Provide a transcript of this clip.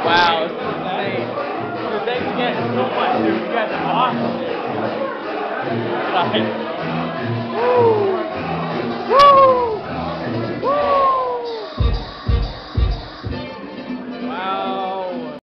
Wow, this is insane. Dude, thanks again so much, dude. You guys are awesome. Nice. Woo!